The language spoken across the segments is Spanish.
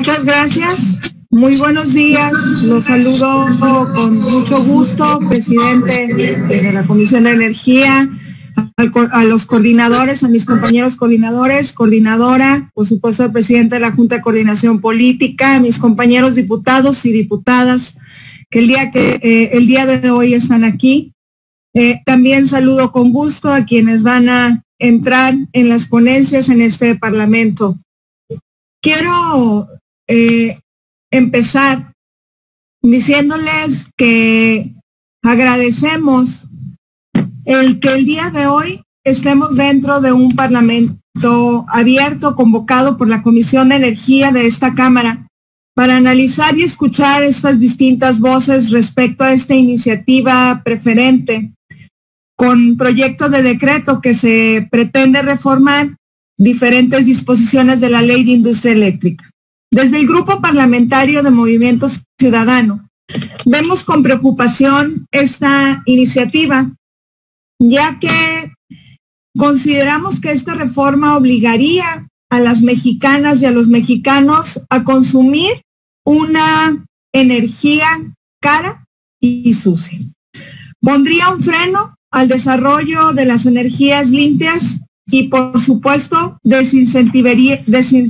Muchas gracias. Muy buenos días. Los saludo con mucho gusto, presidente de la Comisión de Energía, a los coordinadores, a mis compañeros coordinadores, coordinadora, por supuesto, el presidente de la Junta de Coordinación Política, a mis compañeros diputados y diputadas que el día de hoy están aquí. También saludo con gusto a quienes van a entrar en las ponencias en este Parlamento. Quiero empezar diciéndoles que agradecemos el que el día de hoy estemos dentro de un Parlamento abierto convocado por la Comisión de Energía de esta Cámara para analizar y escuchar estas distintas voces respecto a esta iniciativa preferente con proyecto de decreto que se pretende reformar diferentes disposiciones de la Ley de Industria Eléctrica. Desde el Grupo Parlamentario de Movimiento Ciudadano vemos con preocupación esta iniciativa, ya que consideramos que esta reforma obligaría a las mexicanas y a los mexicanos a consumir una energía cara y sucia. Pondría un freno al desarrollo de las energías limpias y, por supuesto, desincentivaría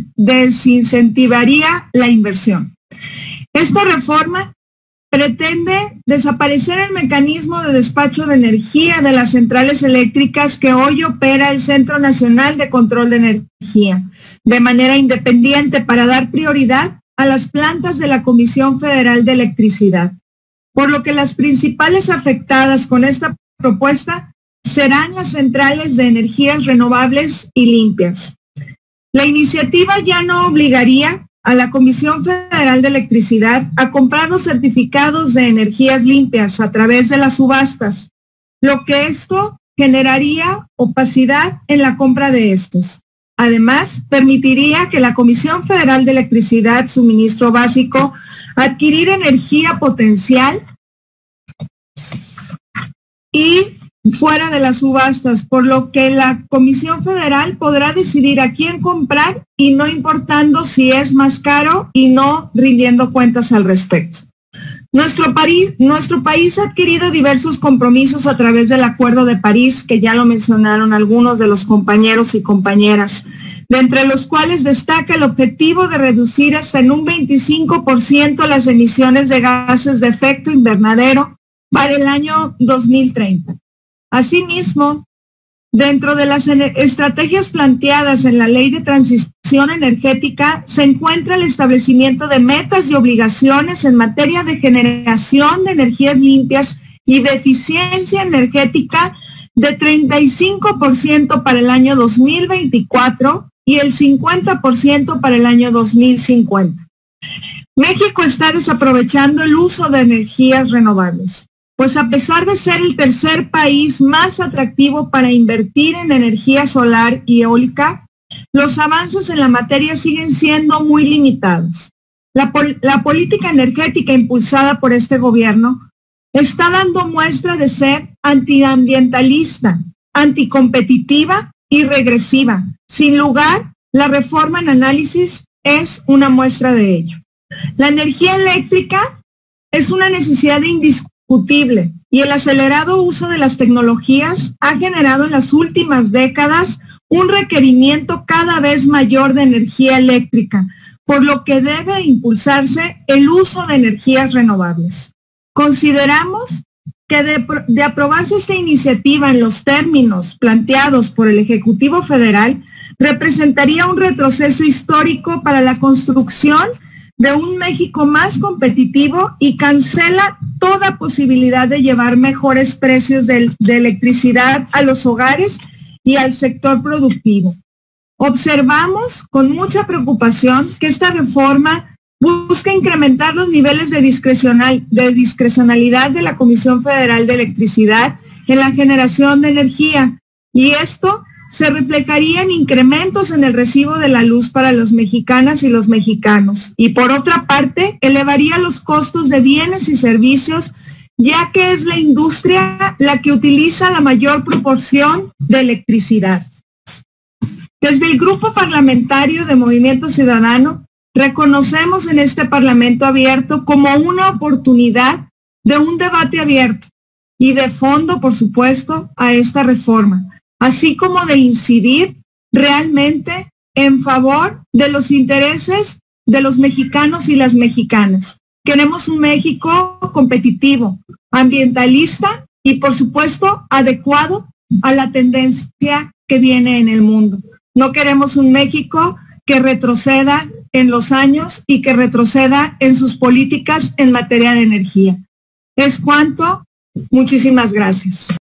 la inversión. Esta reforma pretende desaparecer el mecanismo de despacho de energía de las centrales eléctricas que hoy opera el Centro Nacional de Control de Energía, de manera independiente para dar prioridad a las plantas de la Comisión Federal de Electricidad, por lo que las principales afectadas con esta propuesta serán las centrales de energías renovables y limpias. La iniciativa ya no obligaría a la Comisión Federal de Electricidad a comprar los certificados de energías limpias a través de las subastas, lo que esto generaría opacidad en la compra de estos. Además, permitiría que la Comisión Federal de Electricidad, suministro básico, adquirir energía potencial y fuera de las subastas, por lo que la Comisión Federal podrá decidir a quién comprar y no importando si es más caro y no rindiendo cuentas al respecto. Nuestro país ha adquirido diversos compromisos a través del Acuerdo de París, que ya lo mencionaron algunos de los compañeros y compañeras, de entre los cuales destaca el objetivo de reducir hasta en un 25% las emisiones de gases de efecto invernadero para el año 2030. Asimismo, dentro de las estrategias planteadas en la Ley de Transición Energética se encuentra el establecimiento de metas y obligaciones en materia de generación de energías limpias y de eficiencia energética de 35% para el año 2024 y el 50% para el año 2050. México está desaprovechando el uso de energías renovables, pues a pesar de ser el tercer país más atractivo para invertir en energía solar y eólica, los avances en la materia siguen siendo muy limitados. La política energética impulsada por este gobierno está dando muestra de ser antiambientalista, anticompetitiva y regresiva. Sin lugar, la reforma en análisis es una muestra de ello. La energía eléctrica es una necesidad indiscutible y el acelerado uso de las tecnologías ha generado en las últimas décadas un requerimiento cada vez mayor de energía eléctrica, por lo que debe impulsarse el uso de energías renovables. Consideramos que de aprobarse esta iniciativa en los términos planteados por el Ejecutivo Federal, representaría un retroceso histórico para la construcción de un México más competitivo y cancela toda posibilidad de llevar mejores precios de electricidad a los hogares y al sector productivo. Observamos con mucha preocupación que esta reforma busca incrementar los niveles de discrecionalidad de la Comisión Federal de Electricidad en la generación de energía, y esto se reflejaría en incrementos en el recibo de la luz para las mexicanas y los mexicanos. Y por otra parte, elevaría los costos de bienes y servicios, ya que es la industria la que utiliza la mayor proporción de electricidad. Desde el Grupo Parlamentario de Movimiento Ciudadano, reconocemos en este Parlamento abierto como una oportunidad de un debate abierto y de fondo, por supuesto, a esta reforma, así como de incidir realmente en favor de los intereses de los mexicanos y las mexicanas. Queremos un México competitivo, ambientalista y, por supuesto, adecuado a la tendencia que viene en el mundo. No queremos un México que retroceda en los años y que retroceda en sus políticas en materia de energía. Es cuanto. Muchísimas gracias.